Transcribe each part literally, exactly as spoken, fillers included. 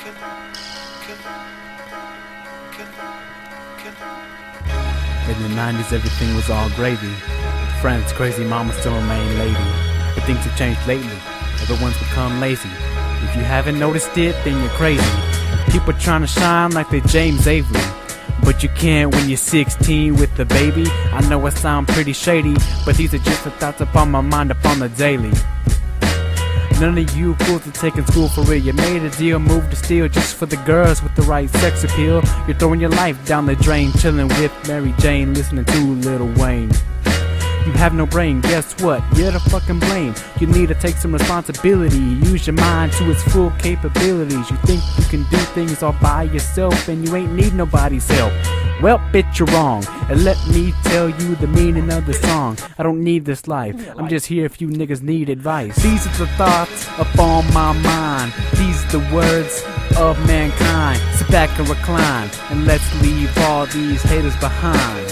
In the nineties everything was all gravy. Friends, crazy mama still remain lady. But things have changed lately. Everyone's become lazy. If you haven't noticed it, then you're crazy. People trying to shine like they're James Avery, but you can't when you're sixteen with a baby. I know I sound pretty shady, but these are just the thoughts upon my mind upon the daily. None of you fools are taking school for real. You made a deal, moved to steal just for the girls with the right sex appeal. You're throwing your life down the drain, chilling with Mary Jane, listening to Lil Wayne. You have no brain, guess what? You're the fucking blame. You need to take some responsibility. Use your mind to its full capabilities. You think you can do things all by yourself and you ain't need nobody's help. Well, bitch, you're wrong. And let me tell you the meaning of the song. I don't need this life. I'm just here if you niggas need advice. These are the thoughts upon my mind. These are the words of mankind. Sit back and recline, and let's leave all these haters behind.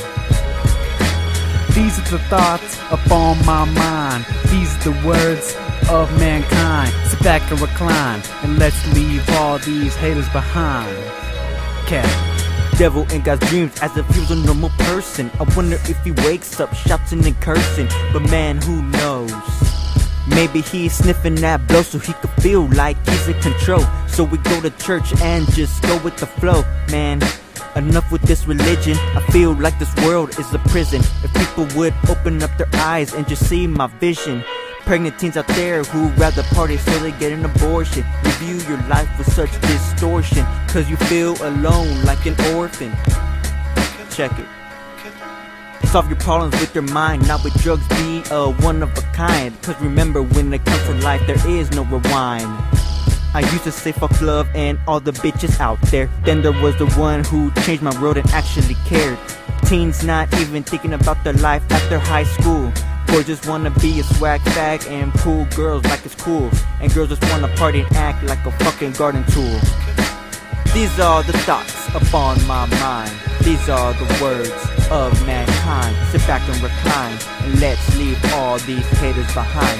These are the thoughts upon my mind. These are the words of mankind. Sit back and recline, and let's leave all these haters behind. Cat. Devil in God's dreams as if he was a normal person. I wonder if he wakes up shouting and cursing, but man, who knows? Maybe he's sniffing that blow so he could feel like he's in control. So we go to church and just go with the flow. Man, enough with this religion. I feel like this world is a prison. If people would open up their eyes and just see my vision. Pregnant teens out there who rather party so they get an abortion. You view your life with such distortion, cause you feel alone like an orphan. Check it. Solve your problems with your mind, not with drugs, be a one of a kind. Cause remember, when it comes to life, there is no rewind. I used to say fuck love and all the bitches out there. Then there was the one who changed my world and actually cared. Teens not even thinking about their life after high school. Boys just wanna be a swag fag and pull girls like it's cool. And girls just wanna party and act like a fucking garden tool. These are the thoughts upon my mind. These are the words of mankind. Sit back and recline, and let's leave all these haters behind.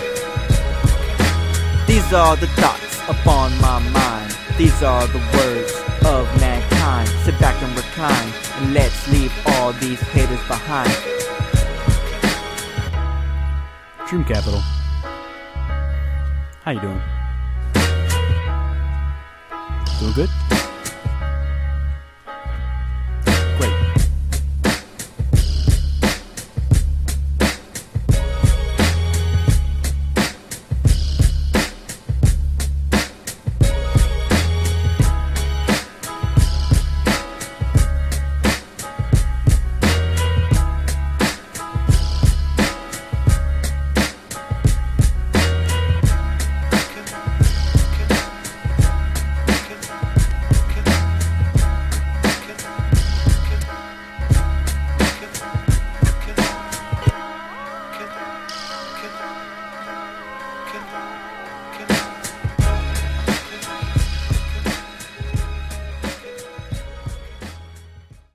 These are the thoughts upon my mind. These are the words of mankind. Sit back and recline, and let's leave all these haters behind. Dream Capital. How you doing? Doing good? Great. Can